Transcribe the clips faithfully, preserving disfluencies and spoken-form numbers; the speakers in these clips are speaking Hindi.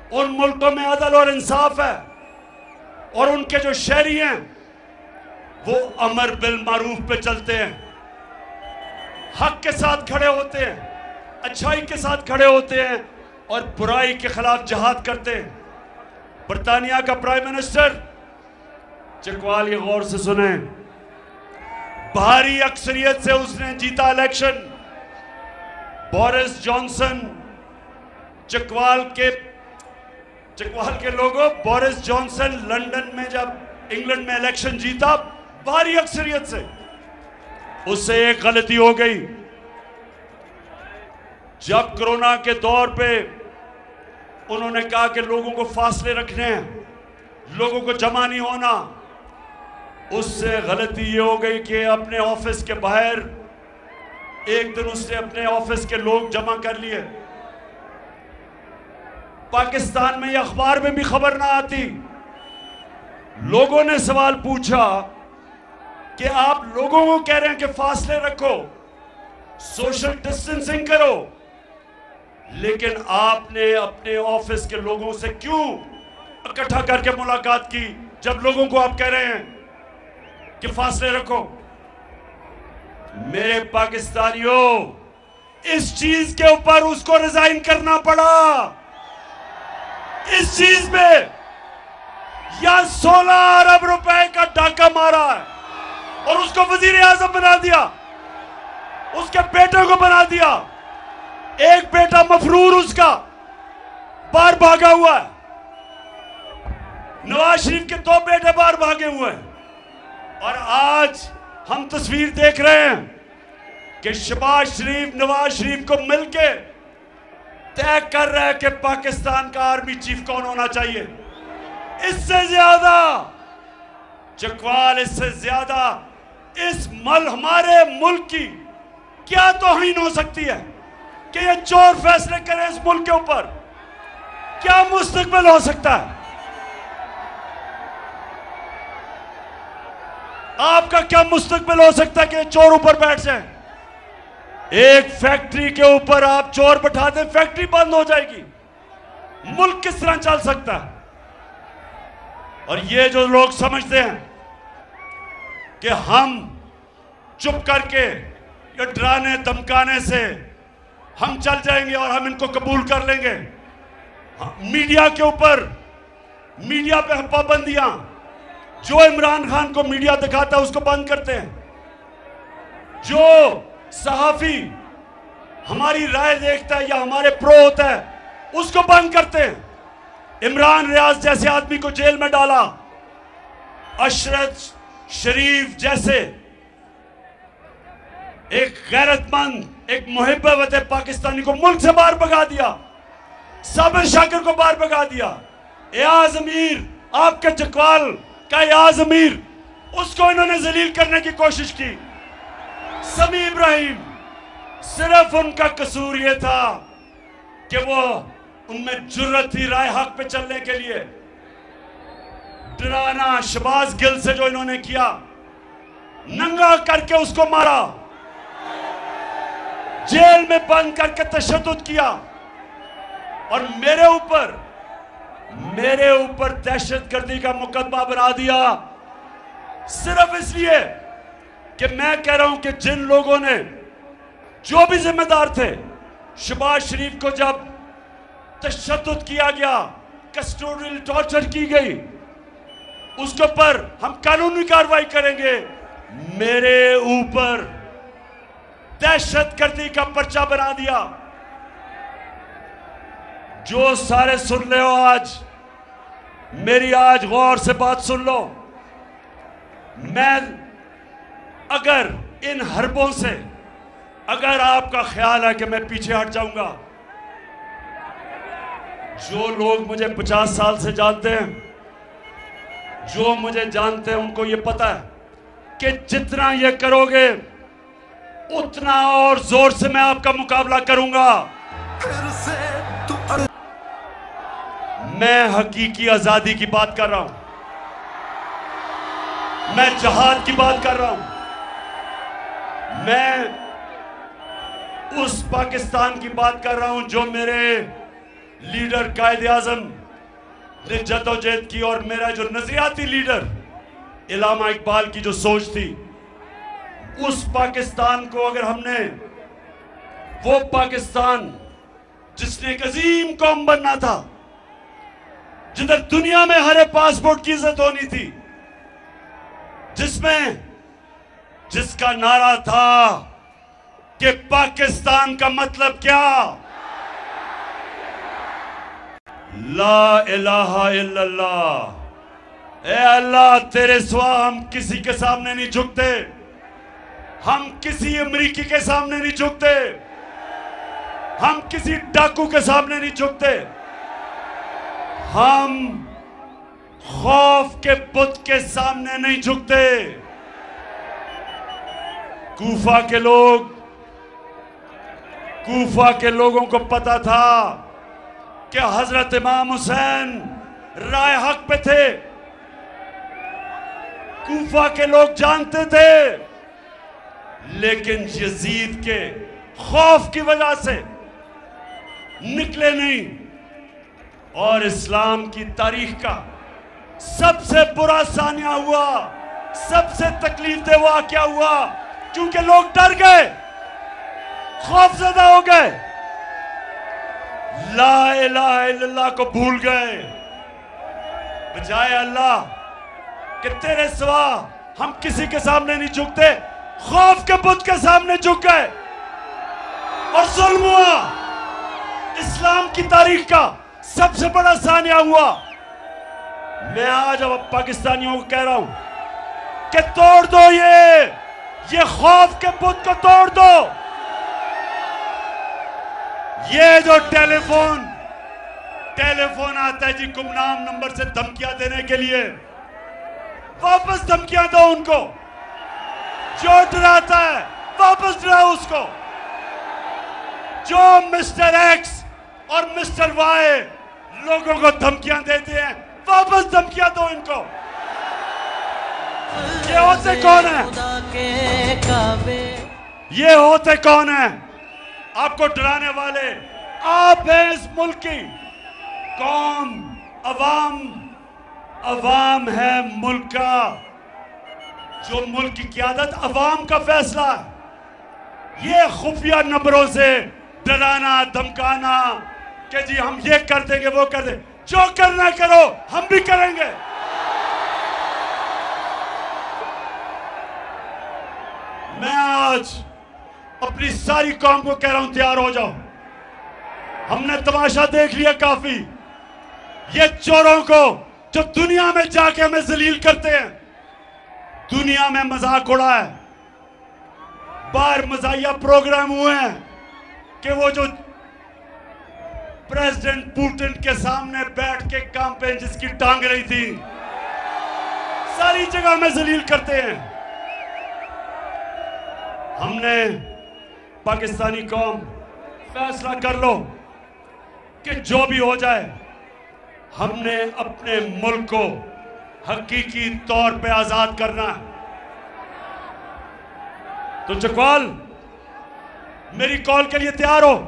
उन मुल्कों में अदल और इंसाफ है और उनके जो शहरी हैं वो अमर बिल मारूफ पे चलते हैं, हक के साथ खड़े होते हैं, अच्छाई के साथ खड़े होते हैं और बुराई के खिलाफ जहाद करते हैं। बरतानिया का प्राइम मिनिस्टर, चकवाल ये गौर से सुने, भारी अक्सरियत से उसने जीता इलेक्शन। बोरिस जॉनसन, चकवाल के चकवाल के लोगों, बोरिस जॉनसन लंदन में जब इंग्लैंड में इलेक्शन जीता भारी अक्सरियत से, उससे एक गलती हो गई। जब कोरोना के दौर पे उन्होंने कहा कि लोगों को फासले रखने हैं, लोगों को जमा नहीं होना, उससे गलती ये हो गई कि अपने ऑफिस के बाहर एक दिन उसने अपने ऑफिस के लोग जमा कर लिए। पाकिस्तान में या अखबार में भी खबर ना आती। लोगों ने सवाल पूछा कि आप लोगों को कह रहे हैं कि फासले रखो, सोशल डिस्टेंसिंग करो, लेकिन आपने अपने ऑफिस के लोगों से क्यों इकट्ठा करके मुलाकात की जब लोगों को आप कह रहे हैं कि फासले रखो? मेरे पाकिस्तानियों, इस चीज के ऊपर उसको रिजाइन करना पड़ा। इस चीज में या सोलह अरब रुपए का डाका मारा है और उसको वजीर आजम बना दिया, उसके बेटे को बना दिया। एक बेटा मफरूर उसका बाहर भागा हुआ है, नवाज शरीफ के दो बेटे बाहर भागे हुए हैं और आज हम तस्वीर देख रहे हैं कि शहबाज शरीफ नवाज शरीफ को मिलके तय कर रहा है कि पाकिस्तान का आर्मी चीफ कौन होना चाहिए। इससे ज्यादा चकवाल, इससे ज्यादा इस मल हमारे मुल्क की क्या तौहीन हो सकती है कि ये चोर फैसले करें इस मुल्क के ऊपर? क्या मुस्तकबिल हो सकता है? आपका क्या मुस्तकबिल हो सकता है कि चोर ऊपर बैठ जाए? एक फैक्ट्री के ऊपर आप चोर बैठा दें, फैक्ट्री बंद हो जाएगी। मुल्क किस तरह चल सकता है? और ये जो लोग समझते हैं कि हम चुप करके या डराने धमकाने से हम चल जाएंगे और हम इनको कबूल कर लेंगे। मीडिया के ऊपर, मीडिया पे हम पाबंदियां, जो इमरान खान को मीडिया दिखाता है उसको बंद करते हैं, जो सहाफी हमारी राय देखता है या हमारे प्रो होता है उसको बंद करते हैं। इमरान रियाज जैसे आदमी को जेल में डाला, अशरफ शरीफ जैसे एक गैरतमंद, एक मुहिब्बत पाकिस्तानी को मुल्क से बाहर भगा दिया, साबिर शाकिर को बाहर भगा दिया। एयाज अमीर, आपके चकवाल का एयाज अमीर, उसको इन्होंने जलील करने की कोशिश की। समी इब्राहिम, सिर्फ उनका कसूर यह था कि वो उनमें जुर्रत थी राय हक पे चलने के लिए। डराना शहबाज गिल से जो इन्होंने किया, नंगा करके उसको मारा, जेल में बंद करके तशद्दुद किया और मेरे ऊपर मेरे ऊपर दहशतगर्दी का मुकदमा बना दिया, सिर्फ इसलिए कि मैं कह रहा हूं कि जिन लोगों ने, जो भी जिम्मेदार थे, शहबाज शरीफ को जब तशद्दुद किया गया, कस्टोडियल टॉर्चर की गई, उसके ऊपर हम कानूनी कार्रवाई करेंगे। मेरे ऊपर दहशतगर्दी का पर्चा बना दिया। जो सारे सुन ले हो, आज मेरी आज गौर से बात सुन लो। मैं अगर इन हरबों से अगर आपका ख्याल है कि मैं पीछे हट जाऊंगा, जो लोग मुझे पचास साल से जानते हैं, जो मुझे जानते हैं, उनको ये पता है कि जितना ये करोगे उतना और जोर से मैं आपका मुकाबला करूंगा। मैं हकीकी आजादी की बात कर रहा हूं, मैं जहाद की बात कर रहा हूं, मैं उस पाकिस्तान की बात कर रहा हूं जो मेरे लीडर कायद आजम ने जद्दोजहद की और मेरा जो नजरियाती लीडर इलामा इकबाल की जो सोच थी, उस पाकिस्तान को अगर हमने, वो पाकिस्तान जिसने एक अजीम कौम बनना था, जिधर दुनिया में हरे पासपोर्ट की इज्जत होनी थी, जिसमें जिसका नारा था कि पाकिस्तान का मतलब क्या, ला इलाहा इल्लल्लाह, ए अल्लाह तेरे सिवा हम किसी के सामने नहीं झुकते, हम किसी अमरीकी के सामने नहीं झुकते, हम किसी डाकू के सामने नहीं झुकते, हम खौफ के बुत के सामने नहीं झुकते। कूफा के लोग, कूफा के लोगों को पता था कि हजरत इमाम हुसैन राय हक पे थे। कूफा के लोग जानते थे, लेकिन यजीद के खौफ की वजह से निकले नहीं। और इस्लाम की तारीख का सबसे बुरा सानिया हुआ, सबसे तकलीफ दे हुआ क्या हुआ, क्योंकि लोग डर गए, खौफजदा हो गए, ला इलाहा इल्लल्लाह को भूल गए। बजाय अल्लाह कि तेरे सिवा हम किसी के सामने नहीं झुकते, खौफ के बुत के सामने झुक गए और जुल्म हुआ। इस्लाम की तारीख का सबसे बड़ा सानिया हुआ। मैं आज अब पाकिस्तानियों को कह रहा हूं कि तोड़ दो ये ये खौफ के बुत को तोड़ दो। ये जो टेलीफोन टेलीफोन आता है जी गुमनाम नंबर से धमकियां देने के लिए, वापस धमकियां दो उनको। जो डराता है वापस डराओ उसको। जो मिस्टर एक्स और मिस्टर वाई लोगों को धमकियां देते हैं, वापस धमकियां दो इनको। ये होते कौन है? ये होते कौन है आपको डराने वाले? आप हैं इस मुल्क की कौम, अवाम। अवाम है मुल्क का, जो मुल्क की क़यादत अवाम का फैसला है। ये खुफिया नंबरों से डराना धमकाना कि जी हम ये कर देंगे वो कर देंगे, जो करना करो, हम भी करेंगे। मैं आज अपनी सारी कौम को कह रहा हूं, तैयार हो जाओ। हमने तमाशा देख लिया काफी। ये चोरों को जो दुनिया में जाके हमें जलील करते हैं, दुनिया में मजाक उड़ा है। बाहर मजाहिया प्रोग्राम हुए हैं कि वो जो प्रेसिडेंट पुतिन के सामने बैठ के कैंपेन जिसकी टांग रही थी, सारी जगह में जलील करते हैं। हमने पाकिस्तानी कौम फैसला कर लो कि जो भी हो जाए, हमने अपने मुल्क को हकीकी तौर पे आजाद करना है। तो चकवाल, मेरी कॉल के लिए तैयार हो?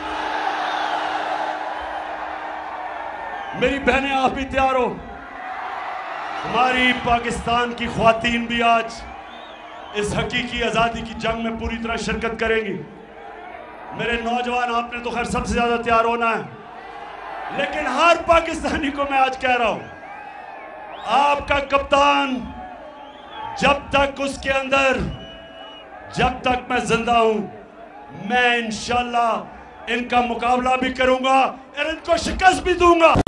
मेरी बहनें आप भी तैयार हो? हमारी पाकिस्तान की ख्वातीन भी आज इस हकीकी आज़ादी की जंग में पूरी तरह शिरकत करेंगी। मेरे नौजवान, आपने तो खैर सबसे ज्यादा तैयार होना है, लेकिन हर पाकिस्तानी को मैं आज कह रहा हूं, आपका कप्तान जब तक उसके अंदर, जब तक मैं जिंदा हूं, मैं इंशाल्लाह इनका मुकाबला भी करूंगा और इनको शिकस्त भी दूंगा।